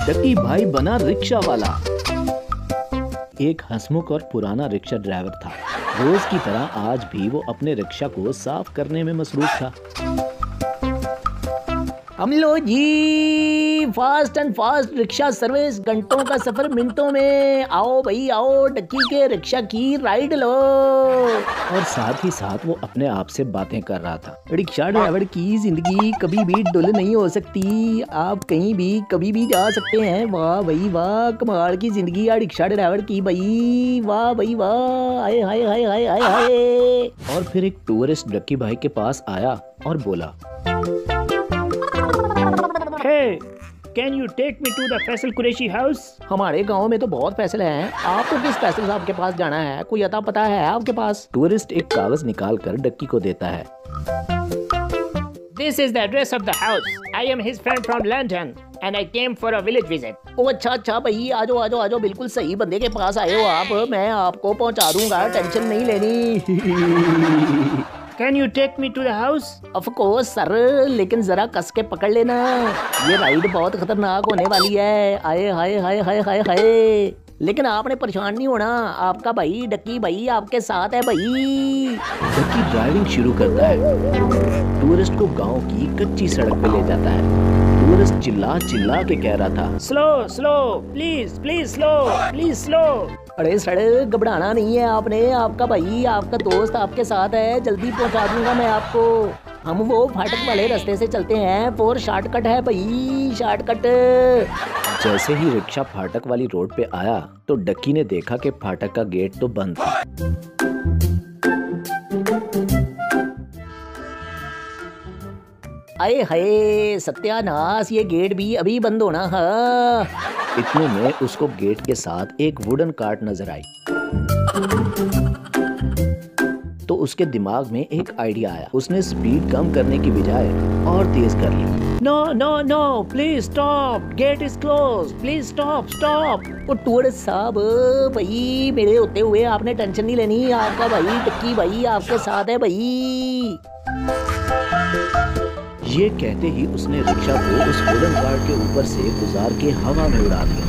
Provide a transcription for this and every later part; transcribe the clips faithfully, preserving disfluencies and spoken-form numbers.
Ducky भाई बना rickshaw वाला। एक हंसमुख और पुराना रिक्शा ड्राइवर था। रोज की तरह आज भी वो अपने रिक्शा को साफ करने में मसरूफ था। हम लो जी, fast and fast rickshaw service, घंटों का सफर मिनटों में। आओ भाई आओ, डक्की के रिक्शा की राइड लो। और साथ ही साथ वो अपने आप से बातें कर रहा था। रिक्शा ड्राइवर की जिंदगी कभी भी डुल नहीं हो सकती। आप कहीं भी कभी भी जा सकते हैं। वाह भाई वाह, कमाल की जिंदगी है रिक्शा ड्राइवर की भाई। वाह भाई वाह, हाय हाय हाय हाय हाय हाय। और फिर एक टूरिस्ट डक्की भाई के पास आया और बोला, Hey, can you take me to the Faisal Qureshi house? हमारे गांव में तो बहुत फैसले हैं, आपको किस फैसल साहब के पास जाना है? कोई अता पता है आपके पास? टूरिस्ट एक कागज निकाल कर डक्की को देता है। This is the address of the house. I am his friend from London and I came for a village visit. ओ अच्छा अच्छा भाई, आजो आजो आजो, बिल्कुल सही बंदे के पास आए हो आप। मैं आपको पहुंचा दूंगा, टेंशन नहीं लेनी। Can you take me to the house? Of course sir, लेकिन जरा कस के पकड़ लेना, ये राइड बहुत खतरनाक होने वाली है। आए हाय हाय हाय हाय हाय। लेकिन आपने परेशान नहीं होना, आपका भाई डक्की भाई आपके साथ है भाई। डक्की ड्राइविंग शुरू करता है। टूरिस्ट को गांव की कच्ची सड़क पे ले जाता है। टूरिस्ट चिल्ला चिल्ला के कह रहा था, Slow, slow, please, please slow, please slow. अरे सर घबराना नहीं है आपने, आपका भाई आपका दोस्त आपके साथ है, जल्दी पहुंचा दूंगा मैं आपको। हम वो फाटक वाले रास्ते से चलते हैं, फोर शॉर्टकट है भाई, शॉर्टकट। जैसे ही रिक्शा फाटक वाली रोड पे आया तो डक्की ने देखा कि फाटक का गेट तो बंद था। आए हाय सत्यानाश, ये गेट भी अभी बंद होना है। इतने में उसको गेट के साथ एक वुडन कार्ट नजर आई। तो उसके दिमाग में एक आइडिया आया। उसने स्पीड कम करने की बजाय और तेज कर ली। No, no, no, please stop. Gate is closed. Please stop, stop. ओ टूरिस्ट साहब, भाई मेरे होते हुए आपने टेंशन नहीं लेनी, आपका भाई डक्की भाई आपके साथ है भाई। ये कहते ही उसने रिक्शा को उस वुडन कार्ट के ऊपर से गुजार के हवा में उड़ा दिया।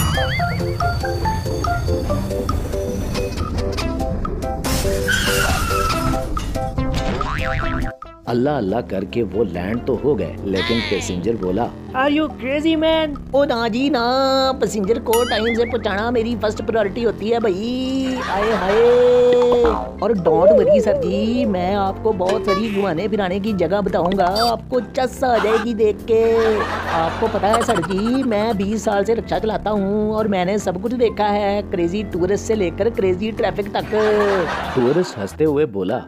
अल्लाह अल्लाह करके वो लैंड तो हो गए, लेकिन पैसेंजर बोला, Are you crazy man? ओ ना जी ना, पैसेंजर को टाइम से पहुंचाना मेरी फर्स्ट प्रायोरिटी होती है भाई। आए हाय। और डोंट वरी सर जी, मैं आपको बहुत सारी घुमाने फिराने की जगह बताऊंगा, आपको चस आ जाएगी देख के। आपको पता है सर जी, मैं बीस साल से रिक्शा चलाता हूँ और मैंने सब कुछ देखा है, क्रेजी टूरिस्ट से लेकर क्रेजी ट्रैफिक तक। टूरिस्ट हंसते हुए बोला,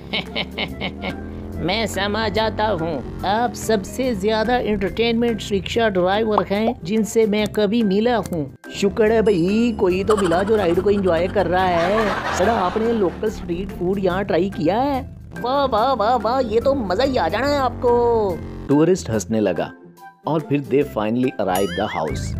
मैं समझ जाता हूँ, आप सबसे ज्यादा एंटरटेनमेंट रिक्शा ड्राइवर हैं जिनसे मैं कभी मिला हूँ। शुक्र है भाई, कोई तो मिला जो राइड को एंजॉय कर रहा है। सर आपने लोकल स्ट्रीट फूड यहाँ ट्राई किया है? वाह वाह वाह वाह, ये तो मजा ही आ जाना है आपको। टूरिस्ट हंसने लगा और फिर they finally arrive the house.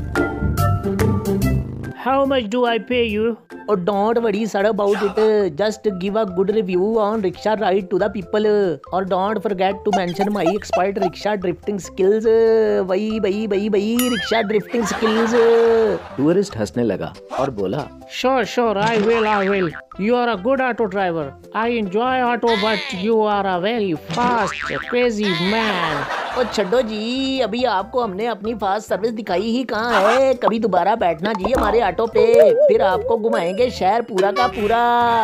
How much do I pay you? Oh, don't worry sir about it. Just give a good review on rickshaw ride to the people. Or don't forget to mention my expert rickshaw drifting skills. वही वही वही वही rickshaw drifting skills. Tourist हंसने लगा और बोला, Sure, sure, I will, I will. You are a good auto driver. I enjoy auto, but you are a very fast, crazy man. ओ छड्डो जी, अभी आपको हमने अपनी फास्ट सर्विस दिखाई ही कहाँ है। कभी दोबारा बैठना जी हमारे ऑटो पे, फिर आपको घुमाएंगे शहर पूरा का पूरा।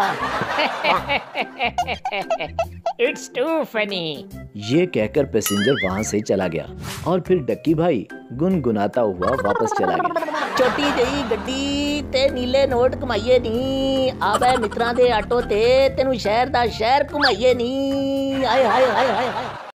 It's too funny. ये कहकर पैसेंजर वहाँ से चला गया और फिर डक्की भाई गुनगुनाता हुआ वापस चला गया। छोटी जही गड्डी ते नीले नोट कमाइए नी, आवे मित्रां दे ऑटो ते तेनू शहर दा शहर घुमाइए नी। हाय हाय हाय हाय हाय।